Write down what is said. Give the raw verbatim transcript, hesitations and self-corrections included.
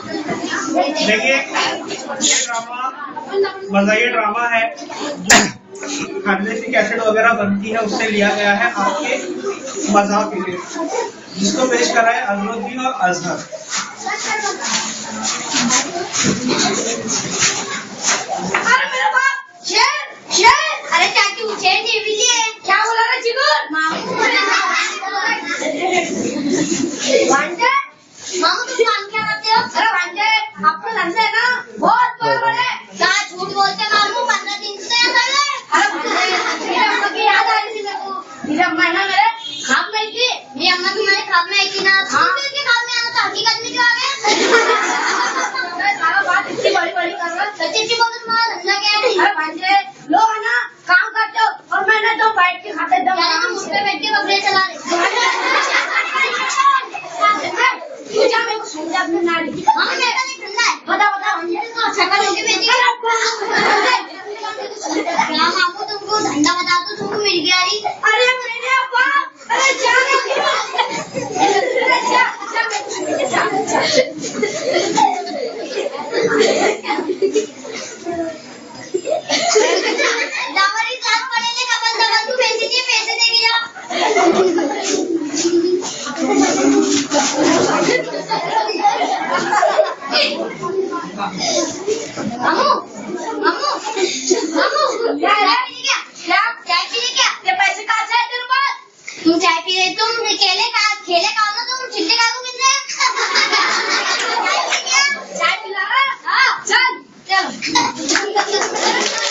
देखिए ये drama मज़ाही drama है जो खानदेशी कैसेट वगैरह बनती है उससे लिया गया है आपके मजाक के लिए, जिसको पेश करा है अजरुद्दीन और अजहर। अरे मेरा बाप शेर शेर, अरे चाचू शेर ने भी लिए। क्या बोला ना चिगुर? मामू वांटे मामू तुम काम क्या करते हो? अरे वांटे आपका धंधा है ना बहुत बड़ा है। क्या झूठ बोलते मामू, पंद्रह दिन से कर ले। अरे वांटे मेरे अम्मा की याद आ रही थी मेरे को। मेरे अम्मा ना मेरे खाब में थी। मेरी अम्मा तुम्हारे खाब में आई थी ना? हाँ के खाब में आना तो हकीकत में क्यों आ गया? सारा बात इतनी बड़ी बड़ी कर रहा है। सच्ची सच्ची बोलो तुम्हारा धंधा क्या है? अरे वांटे लो है ना काम करते हो और मैंने तो बैठ के खाते दम मुझ पे बैठ के बकरे चला रहे। तू जा मेरे को समझा अपने नारी। हाँ मेरा नहीं ठंडा है। बता बता तो शक्ल होगी बेटी। क्या मामू तुमको धंधा बता दो, तुमको मिल गया रही। अरे मेरे बाप, अरे जाने दावरी साथ पड़ेले कपन दबन, तू पैसे दिए पैसे देगी जा। मामू मामू मामू चाय पीने क्या? क्या चाय पीने क्या? ये पैसे कहाँ से आए तेरे पास? तुम चाय पी रहे, तुम खेले का खेले खाओ ना, तुम चिट्टे खाओ कितने? चाय पी क्या? चाय पिला रहा? हाँ चल चल।